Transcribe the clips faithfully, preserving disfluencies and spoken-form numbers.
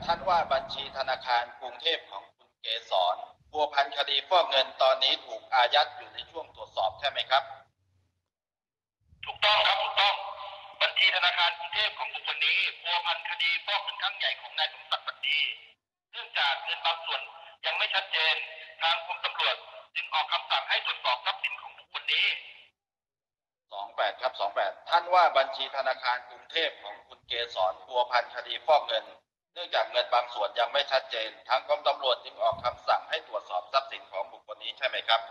ท่านว่าบัญชีธนาคารกรุงเทพของคุณเกษรพัวพันคดีฟอกเงินตอนนี้ถูกอายัดอยู่ในช่วงตรวจสอบใช่ไหมครับถูกต้องครับถูกต้องบัญชีธนาคารกรุงเทพของบุคคลนี้พัวพันคดีฟอกเงินครั้งใหญ่ของนายสมศักดิ์ ปฏิ เนื่องจากเงินบางส่วนยังไม่ชัดเจนทางกรมตำรวจจึงออกคำสั่งให้ตรวจสอบทรัพย์สินของบุคคลนี้สองแปดครับสองแปดท่านว่าบัญชีธนาคารกรุงเทพของคุณเกษรพัวพันคดีฟอกเงินเนื่องจากเงินบางส่วนยังไม่ชัดเจนทางกรมตำรวจจึงออกคำสั่งให้ตรวจสอบทรัพย์สินของบุคคลนี้ใช่ไหมครับ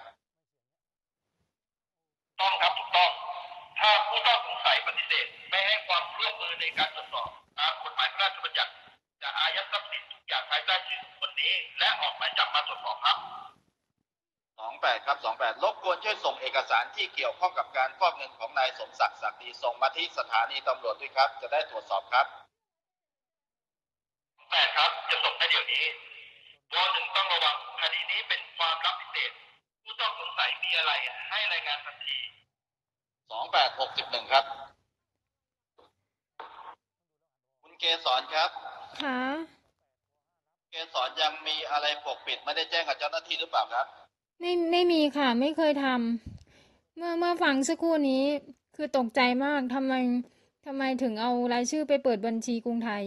ต้องครับถูกต้องถ้าผู้ต้องสงสัยปฏิเสธไม่ให้ความร่วมมือในการตรวจสอบตามกฎหมายพระราชบัญญัติจะอายัดทรัพย์สินทุกอย่างภายใต้ชื่อบุคคลนี้และออกหมายจับมาตรวจสอบครับสองแปดครับสองแปดรบกวนช่วยส่งเอกสารที่เกี่ยวข้องกับการฟอกเงินของนายสมศักดิ์ ศักดีส่งมาที่สถานีตำรวจด้วยครับจะได้ตรวจสอบครับแปดครับจะส่งให้เดี๋ยวนี้วหนึ่งต้องระวังคดีนี้เป็นความลับพิเศษผู้ต้องสงสัยมีอะไรให้รายงานทันทีสองแปดหกสิบหนึ่งครับคุณเกษรครับค่ะเกษรยังมีอะไรปกปิดไม่ได้แจ้งกับเจ้าหน้าที่หรือเปล่าครับไม่ไม่มีค่ะไม่เคยทำเมื่อเมื่อฟังสักครู่นี้คือตกใจมากทำไมทำไมถึงเอารายชื่อไปเปิดบัญชีกรุงไทย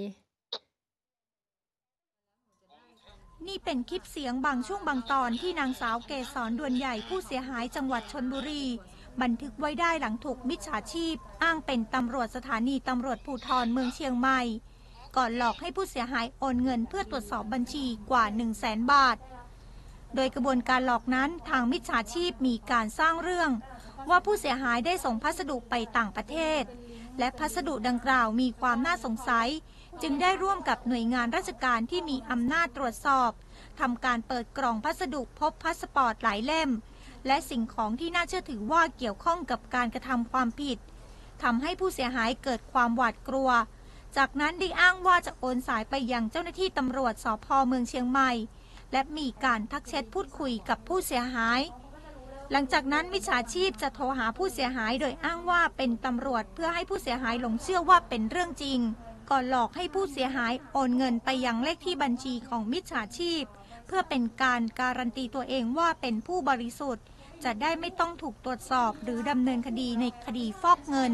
นี่เป็นคลิปเสียงบางช่วงบางตอนที่นางสาวเกษรดวนใหญ่ผู้เสียหายจังหวัดชลบุรีบันทึกไว้ได้หลังถูกมิจฉาชีพอ้างเป็นตำรวจสถานีตำรวจภูธรเมืองเชียงใหม่ก่อนหลอกให้ผู้เสียหายโอนเงินเพื่อตรวจสอบบัญชีกว่า หนึ่งแสน บาทโดยกระบวนการหลอกนั้นทางมิจฉาชีพมีการสร้างเรื่องว่าผู้เสียหายได้ส่งพัสดุไปต่างประเทศและพัสดุดังกล่าวมีความน่าสงสัยจึงได้ร่วมกับหน่วยงานราชการที่มีอำนาจตรวจสอบทำการเปิดกล่องพัสดุพบพาสปอร์ตหลายเล่มและสิ่งของที่น่าเชื่อถือว่าเกี่ยวข้องกับการกระทำความผิดทำให้ผู้เสียหายเกิดความหวาดกลัวจากนั้นได้อ้างว่าจะโอนสายไปยังเจ้าหน้าที่ตำรวจสภ.เมืองเชียงใหม่และมีการทักแชทพูดคุยกับผู้เสียหายหลังจากนั้นมิจฉาชีพจะโทรหาผู้เสียหายโดยอ้างว่าเป็นตำรวจเพื่อให้ผู้เสียหายหลงเชื่อว่าเป็นเรื่องจริงก่อนหลอกให้ผู้เสียหายโอนเงินไปยังเลขที่บัญชีของมิจฉาชีพเพื่อเป็นการการันตีตัวเองว่าเป็นผู้บริสุทธิ์จะได้ไม่ต้องถูกตรวจสอบหรือดำเนินคดีในคดีฟอกเงิน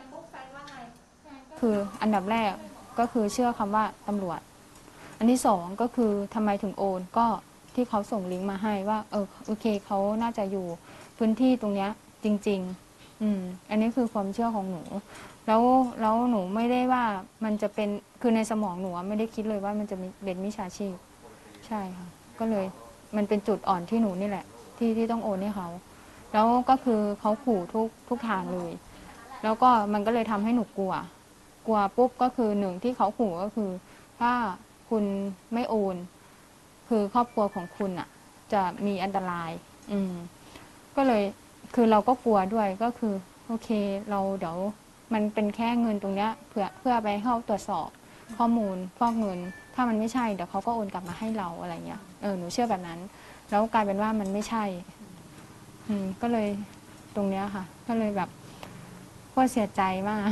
คืออันดับแรกก็คือเชื่อคำว่าตำรวจอันที่สองก็คือทำไมถึงโอนก็ที่เขาส่งลิงก์มาให้ว่าเออโอเคเขาน่าจะอยู่พื้นที่ตรงเนี้ยจริงๆอืมอันนี้คือความเชื่อของหนูแล้วแล้วหนูไม่ได้ว่ามันจะเป็นคือในสมองหนูไม่ได้คิดเลยว่ามันจะเป็นมิจฉาชีพใช่ค่ะก็เลยมันเป็นจุดอ่อนที่หนูนี่แหละที่ที่ต้องโอนให้เขาแล้วก็คือเขาขู่ทุกทุกทางเลยแล้วก็มันก็เลยทำให้หนูกลัวกลัวปุ๊บก็คือหนึ่งที่เขาขู่ก็คือถ้าคุณไม่โอนคือครอบครัวของคุณอ่ะจะมีอันตรายอืมก็เลยคือเราก็กลัวด้วยก็คือโอเคเราเดี๋ยวมันเป็นแค่เงินตรงเนี้ยเพื่อเพื่อไปเข้าตรวจสอบข้อมูลฟอกเงินถ้ามันไม่ใช่เดี๋ยวเขาก็โอนกลับมาให้เราอะไรเงี้ยเออหนูเชื่อแบบนั้นแล้วกลายเป็นว่ามันไม่ใช่อืมก็เลยตรงเนี้ยค่ะก็เลยแบบโคตรเสียใจมาก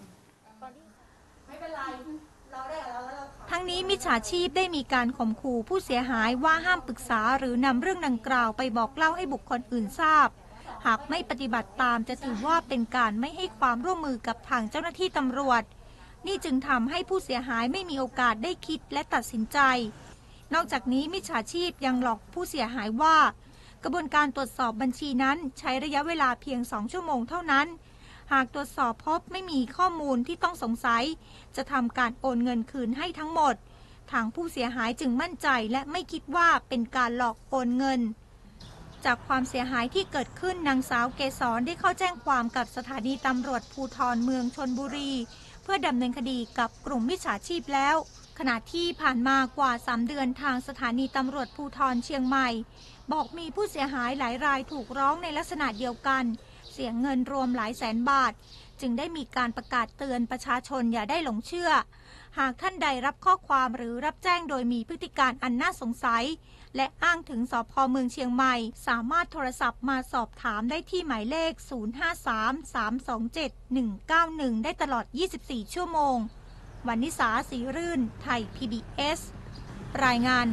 ทั้งนี้มิจฉาชีพได้มีการข่มขู่ผู้เสียหายว่าห้ามปรึกษาหรือนำเรื่องดังกล่าวไปบอกเล่าให้บุคคลอื่นทราบหากไม่ปฏิบัติตามจะถือว่าเป็นการไม่ให้ความร่วมมือกับทางเจ้าหน้าที่ตำรวจนี่จึงทำให้ผู้เสียหายไม่มีโอกาสได้คิดและตัดสินใจนอกจากนี้มิจฉาชีพยังหลอกผู้เสียหายว่ากระบวนการตรวจสอบบัญชีนั้นใช้ระยะเวลาเพียงสองชั่วโมงเท่านั้นหากตรวจสอบพบไม่มีข้อมูลที่ต้องสงสัยจะทำการโอนเงินคืนให้ทั้งหมดทางผู้เสียหายจึงมั่นใจและไม่คิดว่าเป็นการหลอกโอนเงินจากความเสียหายที่เกิดขึ้นนางสาวเกษรได้เข้าแจ้งความกับสถานีตำรวจภูธรเมืองชลบุรีเพื่อดำเนินคดีกับกลุ่มมิจฉาชีพแล้วขณะที่ผ่านมากว่าสามเดือนทางสถานีตำรวจภูธรเชียงใหม่บอกมีผู้เสียหายหลายรายถูกร้องในลักษณะเดียวกันเสียเงินรวมหลายแสนบาทจึงได้มีการประกาศเตือนประชาชนอย่าได้หลงเชื่อหากท่านใดรับข้อความหรือรับแจ้งโดยมีพฤติการอันน่าสงสัยและอ้างถึงสภ.เมืองเชียงใหม่สามารถโทรศัพท์มาสอบถามได้ที่หมายเลขศูนย์ ห้า สาม สาม สอง เจ็ด หนึ่ง เก้า หนึ่งได้ตลอดยี่สิบสี่ชั่วโมงวรรณิสาศรีรื่นไทย พี บี เอส รายงาน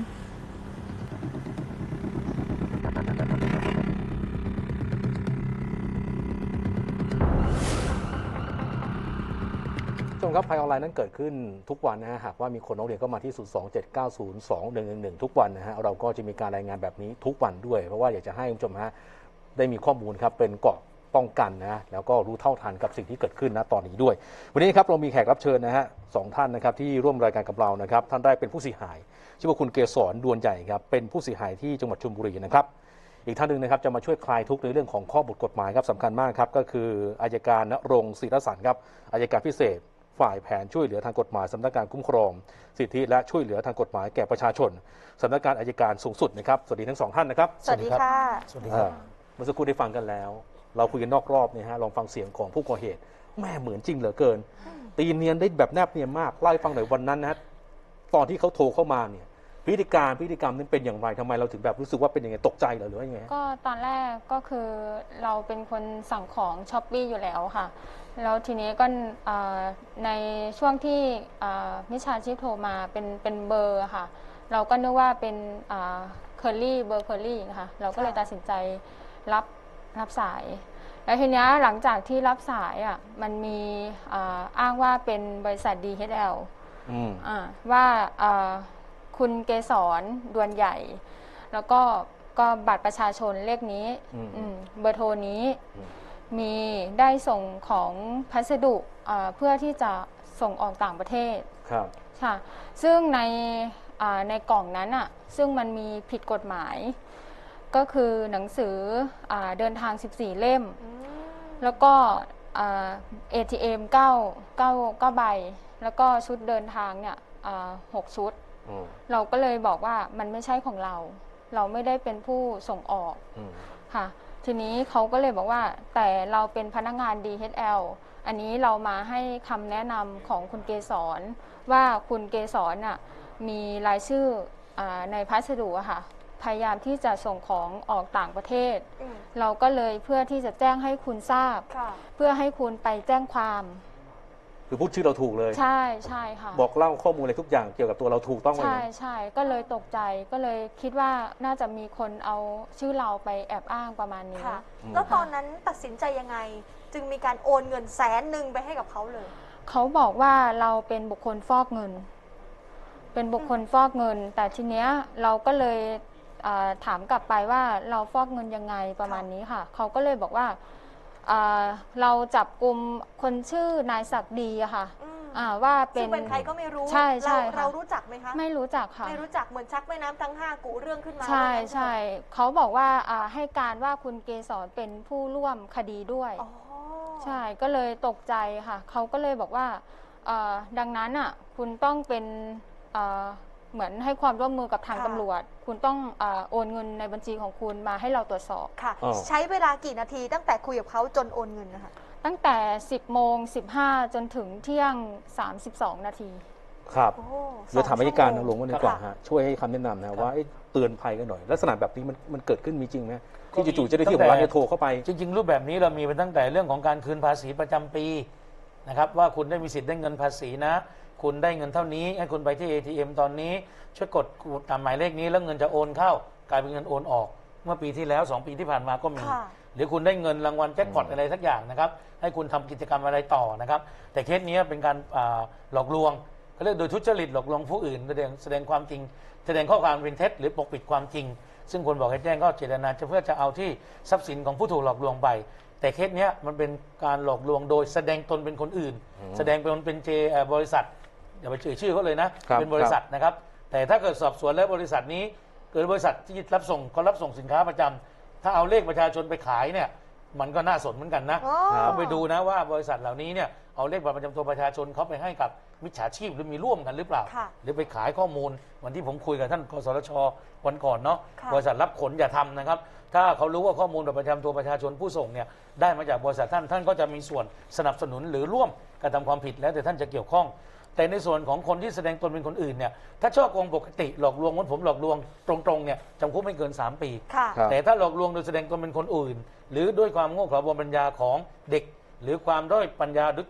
ชมครับภัยออนไลน์นั้นเกิดขึ้นทุกวันนะฮะหากว่ามีคนร้องเรียนก็มาที่ ศูนย์ สอง เจ็ด เก้า ศูนย์ สอง หนึ่ง หนึ่ง หนึ่ง ทุกวันนะฮะเราก็จะมีการรายงานแบบนี้ทุกวันด้วยเพราะว่าอยากจะให้คุณผู้ชมฮะได้มีข้อมูลครับเป็นเกราะป้องกันนะแล้วก็รู้เท่าทันกับสิ่งที่เกิดขึ้นณตอนนี้ด้วยวันนี้ครับเรามีแขกรับเชิญนะฮะสองท่านนะครับที่ร่วมรายการกับเรานะครับท่านแรกเป็นผู้เสียหายชื่อว่าคุณเกษรดวนใหญ่ครับเป็นผู้เสียหายที่จังหวัดชลบุรีนะครับอีกท่านหนึ่งนะครับจะมาช่วยคลายทุกข์ในเรื่องของข้อบทกฎหมายครับสำคัญมากครับก็คืออัยการณรงค์ศิรสันครับอัยการพิเศษฝ่ายแผนช่วยเหลือทางกฎหมายสำนักงานคุ้มครองสิทธิและช่วยเหลือทางกฎหมายแก่ประชาชนสำนักงานอัยการสูงสุดนะครับสวัสดีทั้งสองท่านนะครับสวัสดีค่ะสวัสดีครับเมื่อสักครู่ได้ฟังกันแล้วเราคุยกันนอกรอบเนี่ยฮะลองฟังเสียงของผู้ก่อเหตุแม่เหมือนจริงเหลือเกินตีเนียนได้แบบแนบเนียนมากเล่าให้ฟังหน่อยวันนั้นนะฮะตอนที่เขาโทรเข้ามาเนี่ยพฤติการพฤติกรรมนั้นเป็นอย่างไรทำไมเราถึงแบบรู้สึกว่าเป็นยังไงตกใจเหรอหรือว่ายังไงก็ตอนแรกก็คือเราเป็นคนสั่งของช้อปปี้อยู่แล้วค่ะแล้วทีนี้ก็ในช่วงที่มิจฉาชีพโทรมาเป็นเป็นเบอร์ค่ะเราก็นึกว่าเป็นเคอรี่เบอร์เคอรี่นะคะเราก็เลยตัดสินใจรับรับสายแล้วทีนี้หลังจากที่รับสายอ่ะมันมีอ้างว่าเป็นบริษัท ดี เอช แอล ว่าคุณเกษรดวนใหญ่แล้วก็ก็บัตรประชาชนเลขนี้เบอร์โทรนี้มีได้ส่งของพัสดุเพื่อที่จะส่งออกต่างประเทศครับค่ะซึ่งในในกล่องนั้นอ่ะซึ่งมันมีผิดกฎหมายก็คือหนังสือเดินทางสิบสี่เล่มแล้วก็ เอ ที เอ็ม เก้า เก้า เก้าใบแล้วก็ชุดเดินทางเนี่ยหกชุดเราก็เลยบอกว่ามันไม่ใช่ของเราเราไม่ได้เป็นผู้ส่งออกค่ะทีนี้เขาก็เลยบอกว่าแต่เราเป็นพนักงาน ดี เอช แอล อันนี้เรามาให้คำแนะนำของคุณเกษรว่าคุณเกษรน่ะมีรายชื่อในพัสดุอะค่ะพยายามที่จะส่งของออกต่างประเทศเราก็เลยเพื่อที่จะแจ้งให้คุณทราบเพื่อให้คุณไปแจ้งความคือพูดชื่อเราถูกเลยใช่ใช่ค่ะบอกเล่าข้อมูลอะไรทุกอย่างเกี่ยวกับตัวเราถูกต้องไหมใช่ใช่ก็เลยตกใจก็เลยคิดว่าน่าจะมีคนเอาชื่อเราไปแอบอ้างประมาณนี้แล้วตอนนั้นตัดสินใจยังไงจึงมีการโอนเงินแสนหนึ่งไปให้กับเขาเลยเขาบอกว่าเราเป็นบุคคลฟอกเงินเป็นบุคคลฟอกเงินแต่ทีเนี้ยเราก็เลยถามกลับไปว่าเราฟอกเงินยังไงประมาณนี้ค่ะเขาก็เลยบอกว่าเราจับกลุ่มคนชื่อนายศักดีอะค่ะว่าเป็นเป็นใครก็ไม่รู้ใช่ใช่เรารู้จักไหมคะไม่รู้จักค่ะไม่รู้จักเหมือนชักแม่น้ำทั้งห้ากุเรื่องขึ้นมาใช่ใช่เขาบอกว่าให้การว่าคุณเกษรเป็นผู้ร่วมคดีด้วยใช่ก็เลยตกใจค่ะเขาก็เลยบอกว่าดังนั้นอ่ะคุณต้องเป็นเหมือนให้ความร่วมมือกับทางตำรวจคุณต้องโอนเงินในบัญชีของคุณมาให้เราตรวจสอบค่ะใช้เวลากี่นาทีตั้งแต่คุยกับเขาจนโอนเงินนะคะตั้งแต่สิบโมงสิบห้าจนถึงเที่ยงสามสิบสองนาทีครับเดี๋ยวถามอัยการหลวงกันดีกว่าฮะช่วยให้คำแนะนำนะว่าเตือนภัยกันหน่อยลักษณะแบบนี้มันมันเกิดขึ้นมีจริงไหมที่จู่ๆจะได้ที่ของรัฐจะโทรเข้าไปจริงๆรูปแบบนี้เรามีมาตั้งแต่เรื่องของการคืนภาษีประจำปีนะครับว่าคุณได้มีสิทธิ์ได้เงินภาษีนะคุณได้เงินเท่านี้ให้คุณไปที่ เอ ที เอ็ม ตอนนี้ช่วยกดตามหมายเลขนี้แล้วเงินจะโอนเข้ากลายเป็นเงินโอนออกเมื่อปีที่แล้วสองปีที่ผ่านมาก็มีหรือคุณได้เงินรางวัลแจ็คพอตอะไรสักอย่างนะครับให้คุณทำกิจกรรมอะไรต่อนะครับแต่เคสนี้เป็นการหลอกลวงเขาเรียกโดยทุจริตหลอกลวงผู้อื่นแสดงแสดงความจริงแสดงข้อความเป็นเท็จหรือปกปิดความจริงซึ่งคนบอกให้แจ้งก็เจตนาจะเพื่อจะเอาที่ทรัพย์สินของผู้ถูกหลอกลวงไปแต่เคสนี้มันเป็นการหลอกลวงโดยแสดงตนเป็นคนอื่นแสดงเป็นเป็นเจบริษัทอย่าไปเอ่ยชื่อเขาเลยนะเป็นบริษัทนะครับแต่ถ้าเกิดสอบสวนแล้วบริษัทนี้เกิดบริษัทที่รับส่งเขารับส่งสินค้าประจำถ้าเอาเลขประชาชนไปขายเนี่ยมันก็น่าสนเหมือนกันนะต้องไปดูนะว่าบริษัทเหล่านี้เนี่ยเอาเลขบัตรประจำตัวประชาชนเขาไปให้กับมิจฉาชีพหรือมีร่วมกันหรือเปล่าหรือไปขายข้อมูลวันที่ผมคุยกับท่านกสทช.วันก่อนเนาะบริษัทรับขนอย่าทำนะครับถ้าเขารู้ว่าข้อมูลบัตรประจำตัวประชาชนผู้ส่งเนี่ยได้มาจากบริษัทท่านท่านก็จะมีส่วนสนับสนุนหรือร่วมกระทำความผิดแล้วแต่ท่านจะเกี่ยวข้องแต่ในส่วนของคนที่แสดงตนเป็นคนอื่นเนี่ยถ้าช่อโกงปกติหลอกลวงเหมือนผมหลอกลวงตรงๆเนี่ยจำคุกไม่เกินสามปีแต่ถ้าหลอกลวงโดยแสดงตนเป็นคนอื่นหรือด้วยความโง่เขลาบนปัญญาของเด็กหรือความด้อยปัญญาดุจิต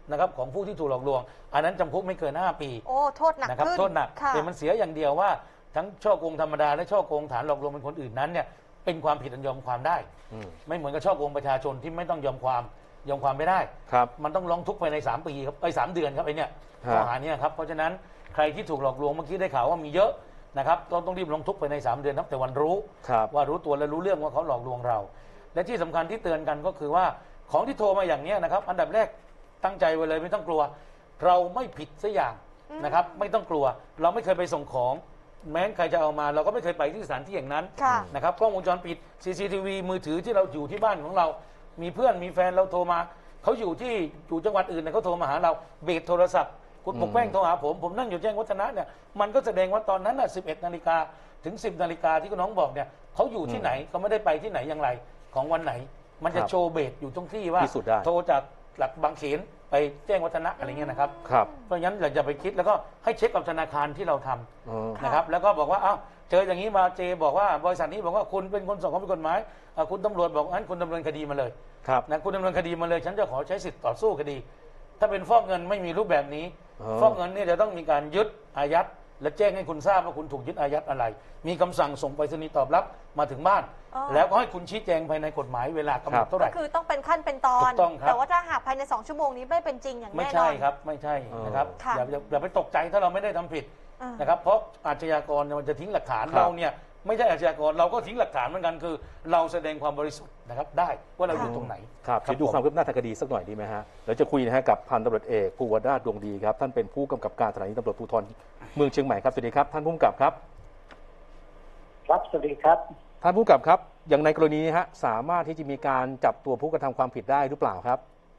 นะครับของผู้ที่ถูกหลอกลวง อันนั้นจำคุกไม่เกินห้าปีโอ้โทษหนักนะครับขึ้นโทษหนักค่ะแต่มันเสียอย่างเดียวว่าทั้งช่อโกงธรรมดาและช่อโกงฐานหลอกลวงเป็นคนอื่นนั้นเนี่ยเป็นความผิดอันยอมความได้อืมไม่เหมือนกับช่อโกงประชาชนที่ไม่ต้องยอมความยอมความไม่ได้ครับมันต้องร้องทุกข์ภายในสามปีครับไอ้สามเดือนครับไอ้เนี่ยฮะข้อหาเนี่ยครับเพราะฉะนั้นใครที่ถูกหลอกลวงเมื่อกี้ได้ข่าวว่ามีเยอะนะครับต้องต้องรีบร้องทุกข์ภายในสามเดือนนับแต่วันรู้ครับว่ารู้ตัวและรู้เรื่องว่าเขาหลอกลวงเรา และที่สำคัญที่เตือนกันก็คือว่าของที่โทรมาอย่างเนี้ยนะครับอันดับแรกตั้งใจไว้เลยไม่ต้องกลัว เราไม่ผิดสักอย่างนะครับไม่ต้องกลัว เราไม่เคยไปส่งของ แม้ใครจะเอามาเราก็ไม่เคยไปที่สถานที่อย่างนั้นค่ะนะครับกล้องวงจรปิด ซี ซี ที วี มือถือที่เราอยู่ที่บ้านของเรา มีเพื่อนมีแฟนเราโทรมาเขาอยู่ที่อยู่จังหวัดอื่นเนี่ยเขาโทรมาหาเราเบรกโทรศัพท์คุณปกแป้งโทรหาผมผมนั่งอยู่แจ้งวัฒนะเนี่ยมันก็แสดงว่าตอนนั้นน่ะสิบเอ็ดนาฬิกาถึงสิบนาฬิกาที่คุณน้องบอกเนี่ยเขาอยู่ที่ไหนเขาไม่ได้ไปที่ไหนอย่างไรของวันไหน มันจะครับโชว์เบรกอยู่ตรงที่ว่าพิสูจน์ได้โทรจากหลักบางเขนไปแจ้งวัฒนะอะไรเงี้ยนะครับครับเพราะฉะนั้นเราจะไปคิดแล้วก็ให้เช็คกับธนาคารที่เราทำอ๋อนะครับแล้วก็บอกว่าอ้าวเจออย่างนี้มาเจบอกว่าบริษัทนี้บอกว่าคุณเป็นคนส่งของผิดกฎหมายอ่าคุณตำรวจบอกงั้นคุณดำเนินคดีมาเลยครับนะคุณดำเนินคดีมาเลยฉันจะขอใช้สิทธิ์ต่อสู้คดี ถ้าเป็นฟอกเงินไม่มีรูปแบบนี้อ๋อฟอกเงินเนี่ยจะต้องมีการยึดอายัดและแจ้งให้คุณทราบว่าคุณถูกยึดอายัดอะไร มีคำสั่งส่งไปรษณีย์ตอบรับมาถึงบ้านอ๋อแล้วก็ให้คุณชี้แจงภายในกฎหมายเวลากำหนดเท่าไหก็ร่คือต้องเป็นขั้นเป็นตอนถูกต้องครับแต่ว่าถ้าหากภายในสองชั่วโมงนี้ไม่เป็นจริงอย่างไม่แน่นใช่อนครับไม่ใช่นะครับค่ะอย่าอย่าอย่าไปตกใจถ้าเราไม่ได้ทำผิดอ่านนะครับเพราะอาชญากรเนี่ยมันจะทิ้งหลักฐานครับเราเนี่ยไม่ใช่อาชญากรเราก็ทิ้งหลักฐานเหมือนกันคือ เราแสดงความบริสุทธิ์นะครับได้ว่าเราอยู่ตรงไหนครับเดี๋ยวดูความคืบหน้าทางคดีสักหน่อยดีไหมฮะเดี๋ยวจะคุยนะฮะกับพันตำรวจเอกภูวนาถดวงดีครับท่านเป็นผู้กำกับการสถานีตำรวจภูธรเมืองเชียงใหม่ครับสวัสดีครับท่านผู้กำกับครับครับสวัสดีครับท่านผู้กำกับครับอย่างในกรณีนี้ฮะสามารถที่จะมีการจับตัวผู้กระทำความผิดได้หรือเปล่าครับ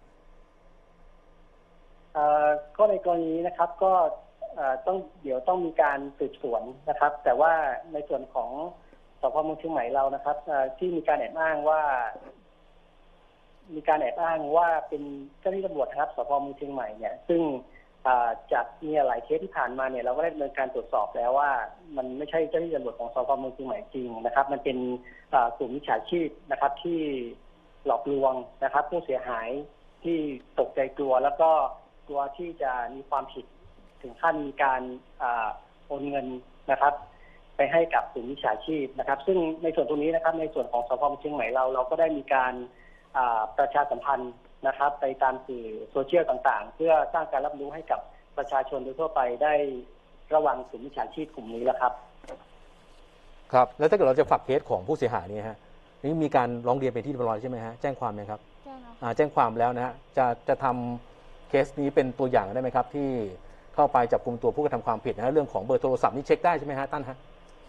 เอ่อก็ในกรณีนี้นะครับก็เอ่อต้องเดี๋ยวต้องมีการสืบสวนนะครับ แต่ว่าในส่วนของสพเมืองเชียงใหม่เรานะครับเอ่อที่มีการแอบอ้างว่า มีการแอบอ้างว่าเป็นเจ้าหน้าที่ตำรวจนะครับสพเมืองเชียงใหม่เนี่ยซึ่งอ่าจากมีหลายเคสที่ผ่านมาเนี่ยเราก็ได้ดำเนินการตรวจสอบแล้วว่า มันไม่ใช่เจ้าหน้าที่ตำรวจของสพเมืองเชียงใหม่จริงนะครับ มันเป็นอ่ากลุ่มมิจฉาชีพนะครับ ที่หลอกลวงนะครับ ผู้เสียหายที่ตกใจกลัว แล้วก็กลัวที่จะมีความผิดถึงขั้นมีการอ่าโอนเงินนะครับ ไปให้กับกลุ่มมิจฉาชีพนะครับ ซึ่งในส่วนตรงนี้นะครับ ในส่วนของสพเมืองเชียงใหม่เราเราก็ได้มีการอ่าประชาสัมพันธ์นะครับ ไปตามสื่อโซเชียลต่างๆ เพื่อสร้างการรับรู้ให้กับประชาชนโดยทั่วไปได้ระวังกลุ่มมิจฉาชีพกลุ่มนี้แล้วครับครับแล้วถ้าเกิดเราจะฝากเคสของผู้เสียหายเนี่ยฮะนี่มีการร้องเรียนเป็นที่เรียบร้อยใช่ไหมฮะแจ้งความไหมครับแจ้งแล้วอ่าแจ้งความแล้วนะฮะจะจะทำเคสนี้เป็นตัวอย่างได้ไหมครับ ที่เข้าไปจับกลุ่มตัวผู้กระทำความผิดนะฮะเรื่องของเบอร์โทรศัพท์นี่เช็คได้ใช่ไหมฮะท่านฮะ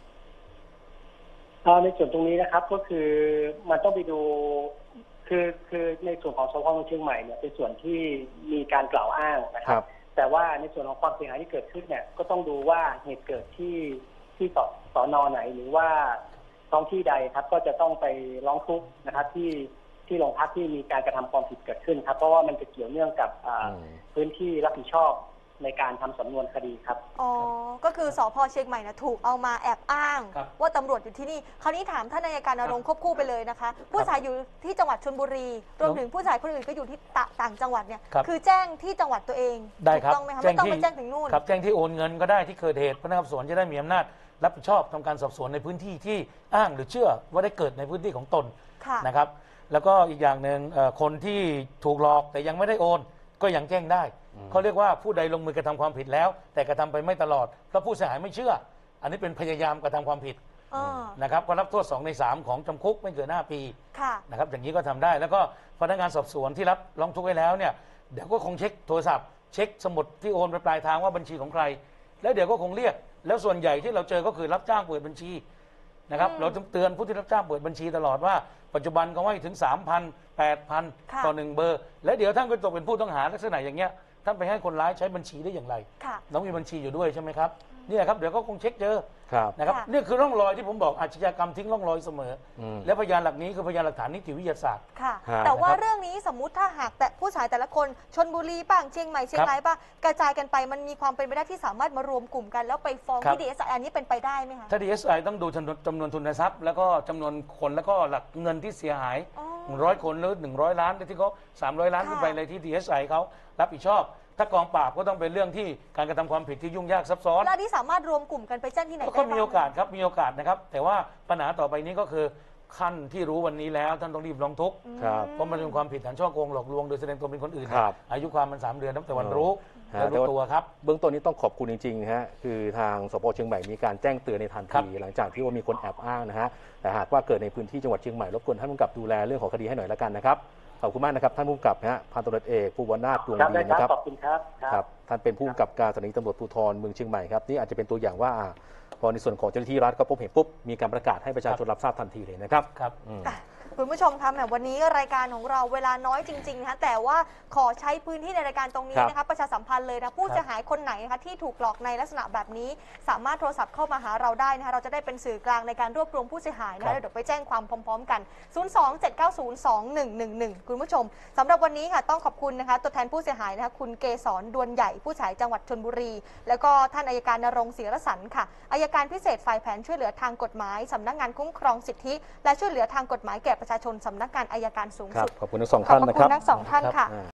อ่าในส่วนตรงนี้นะครับก็คือมันต้องไปดูคือคือในส่วนของสพเมืองเชียงใหม่เนี่ยเป็นส่วนที่มีการกล่าวอ้างนะคครัรับบแต่ว่าในส่วนของความเสียหายที่เกิดขึ้นเนี่ยก็ต้องดูว่าเหตุเกิดที่ที่สสนไหนหรือว่าท้องที่ใดครับ ก็จะต้องไปร้องทุกข์นะครับ ที่ที่โรงพักที่มีการกระทำความผิดเกิดขึ้นครับ เพราะว่ามันจะเกี่ยวเนื่องกับอ่าอืมพื้นที่รับผิดชอบในการทำสำนวนคดีครับอ๋อ ก็คือสพเชียงใหม่นะถูกเอามาแอบอ้างครับว่าตำรวจอยู่ที่นี่ คราวนี้ถามท่านอัยการณรงค์ควบคู่ไปเลยนะคะ ผู้ชายอยู่ที่จังหวัดชลบุรี รวมถึงผู้ชายคนอื่นก็อยู่ที่ตะต่างจังหวัดเนี่ยครับคือแจ้งที่จังหวัดตัวเองได้ครับถูกต้องไหมคะไม่ต้องไปแจ้งถึงนู่นครับแจ้งที่โอนเงินก็ได้ที่เกิดเหตุพนักงานสอบสวนจะได้มีอำนาจรับผิดชอบทำการสอบสวนในพื้นที่ที่อ้างหรือเชื่อว่าได้เกิดในพื้นที่ของตนค่ะนะครับ แล้วก็อีกอย่างหนึ่งเอ่อคนที่ถูกหลอกแต่ยังไม่ได้โอน ก็ยังแจ้งได้เขาเรียกว่าผู้ใดลงมือกระทำความผิดแล้ว แต่กระทำไปไม่ตลอดเพราะผู้เสียหายไม่เชื่อ อันนี้เป็นพยายามกระทำความผิดอ่านะครับก็รับโทษสองในสามของจำคุกไม่เกินห้าปีค่ะนะครับอย่างนี้ก็ทำได้ แล้วก็พนักงานสอบสวนที่รับร้องทุกข์ไว้แล้วเนี่ยเดี๋ยวก็คงเช็คโทรศัพท์เช็คสมุดที่โอนไปปลายทางว่าบัญชีของใคร แล้วเดี๋ยวก็คงเรียก แล้วส่วนใหญ่ที่เราเจอก็คือรับจ้างเปิดบัญชีนะครับอืมเราต้องเตือนผู้ที่รับจ้างเปิดบัญชีตลอดว่าปัจจุบันเขาให้ถึง สามพัน แปดพันค่ะต่อหนึ่งเบอร์ และเดี๋ยวท่านก็ตกเป็นผู้ต้องหาลักษณะอย่างเงี้ยท่านไปให้คนร้ายใช้บัญชีได้อย่างไรค่ะต้องมีบัญชีอยู่ด้วยใช่ไหมครับเนี่ยครับเดี๋ยวก็คงเช็คเจอครับนะครับค่ะนี่คือร่องรอยที่ผมบอกอาชญากรรมทิ้งร่องรอยเสมออมและพยานหลักนี้คือพยานหลักฐานนิติวิทยาศาสตร์ค่ะฮะแต่ว่านะครับเรื่องนี้สมมุติถ้าหากแต่ผู้ชายแต่ละคนชนบุรีบ้างเชียงใหม่เชียงรายบ้างกระจายกันไปมันมีความเป็นไปได้ที่สามารถมารวมกลุ่มกัน แล้วไปฟ้องครับที่ดีเอสไออันนี้เป็นไปได้ไหมคะถ้า ดี เอส ไอ ต้องดูจำนวนจำนวนทุนทรัพย์ แล้วก็จำนวนคนแล้วก็หลักเงินที่เสียหายอ๋อนึ่งร้อยคนหรือหนึ่งร้อยล้านที่เขาสามร้อยล้านขึ้นไปเลยที่ ดี เอส ไอ เขารับผิดชอบถ้ากองปราบก็ต้องเป็นเรื่องที่การกระทำความผิดที่ยุ่งยากซับซ้อนแล้วที่สามารถรวมกลุ่มกันไปแจ้งที่ไหนได้ก็บ้างมีโอกาสครับมีโอกาสนะครับแต่ว่าปัญหาต่อไปนี้ก็คือขั้นที่รู้วันนี้แล้วท่านต้องรีบร้องทุกข์ครับเพราะมันเป็นความผิดฐานช่อโกงหลอกลวงโดยแสดงตนเป็นคนอื่นครับอายุความมันสามเดือนนับแต่วันรู้ฮะและรู้ตัวครับเบื้องต้นนี้ต้องขอบคุณจริงๆฮะคือทางสปเชียงใหม่มีการแจ้งเตือนในทันครับทีหลังจากที่ว่ามีคนแอบอ้างนะฮะแต่หากว่าเกิดในพื้นที่จังหวัดเชียงใหม่รบกวนท่านผู้กำกับดูแลเรื่องของคดีให้หน่อยละกันนะครับขอบคุณมากนะครับท่านผู้กำกับนะฮะพันตำรวจเอกภูวนาถดวงครับดีได้คนะครัรับบ ขอบคุณครับครับท่านเป็นผู้กำกับการสถานีตำรวจภูธรเมืองเชียงใหม่ครับนี่อาจจะเป็นตัวอย่างว่าอ่าพอในส่วนของเจ้าหน้าที่รัฐก็พบเห็นปุ๊บมีการประกาศให้ประชาชนรับทราบทันทีเลยนะครับครับอืมคุณผู้ชมคะแหมวันนี้รายการของเราเวลาน้อยจริงๆนะคะแต่ว่าขอใช้พื้นที่ในรายการตรงนี้ครับนะคะประชาสัมพันธ์เลยนะผู้เสียหายคนไหนนะคะที่ถูกหลอกในลักษณะแบบนี้ สามารถโทรศัพท์เข้ามาหาเราได้นะคะเราจะได้เป็นสื่อกลางในการรวบรวมผู้เสียหายนะครัคะบเดี๋ยวไปแจ้งความพร้อมๆกัน ศูนย์ สอง เจ็ด เก้า ศูนย์ สอง หนึ่ง หนึ่ง หนึ่ง คุณผู้ชมสำหรับวันนี้ค่ะต้องขอบคุณนะคะตัวแทนผู้เสียหายนะคะคุณเกษรดวนใหญ่ผู้เสียหายจังหวัดชลบุรี แล้วก็ท่านอัยการณรงค์ศรีรสันต์ค่ะอัยการพิเศษฝ่ายแผนช่วยเหลือทางกฎหมายสำนักงานคุ้มครองสิทธิ และช่วยเหลือทางกฎหมายแก่ประชาชนสำนักงานอัยการสูงครับสุดขอบคุณทั้งสองขอบท่านพระนะคคุรับณทั้งสองท่านค่ะอ่า